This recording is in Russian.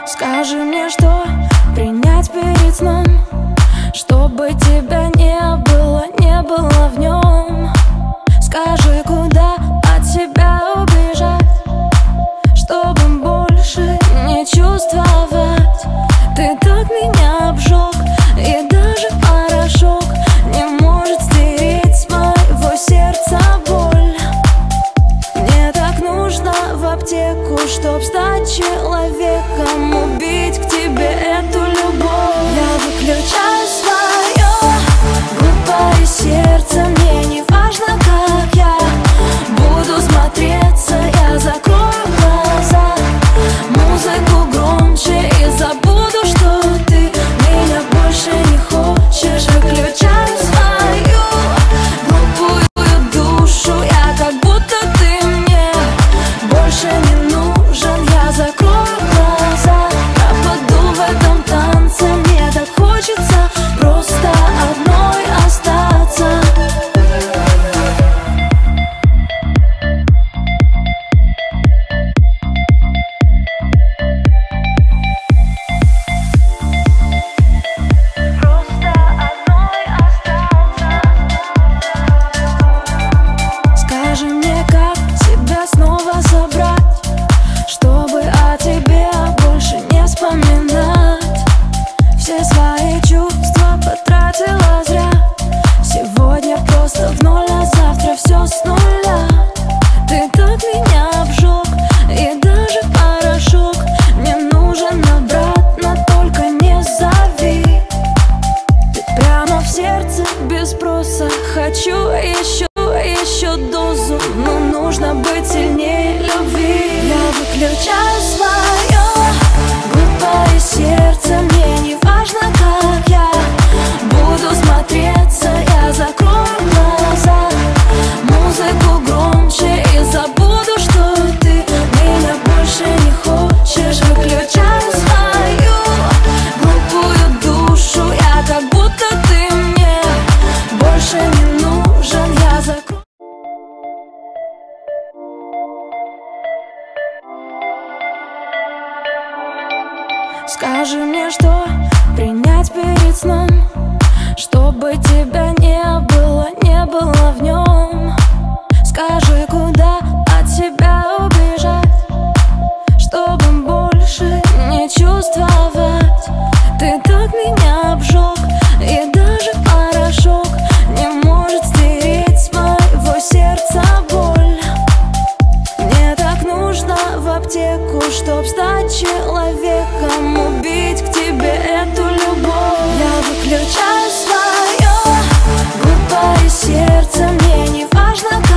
Скажи мне, что принять перед сном, чтобы тебя не было в нем. Скажи, куда от себя убежать, чтобы больше не чувствовать. Ты так меня обжег, и даже порошок не может стереть с моего сердца боль. Мне так нужно в аптеку, чтоб стать человеком, убить к тебе эту любовь. Я выключаю свое глупое сердце, мне не важно, как я буду смотреться. Я закрою глаза, музыку громче и забуду, что ты меня больше не хочешь. Выключаю свою глупую душу, я как будто ты мне больше не нужен. Я закрою глаза, пропаду в этом танце. Мне так хочется просто одной остаться. Просто одной остаться. Скажи мне, как себя снова собрать, чтобы о тебе больше не вспоминать. Все свои чувства потратила зря. Сегодня просто в ноль, а завтра все с нуля. Ты так меня обжег, и даже порошок мне нужен обратно, только не зови. Ты прямо в сердце без спроса. Хочу еще дозу, но нужно быть сильнее любви. Я выключаю свое глупое сердце, мне не важно, как я буду смотреться. Я закрою глаза, музыку громче и забуду, что ты меня больше не хочешь. Выключаю свою глупую душу, я как будто ты мне больше не нужен. Я закрою. Скажи мне, что принять перед сном, чтобы тебя не было в нем. Скажи, куда от себя убежать, чтобы больше не чувствовать. Ты так меня обжег, и даже порошок не может стереть с моего сердца боль. Мне так нужно в аптеку, чтоб стать человеком, убить к тебе эту любовь. Я выключаю свое глупое сердце, мне не важно, как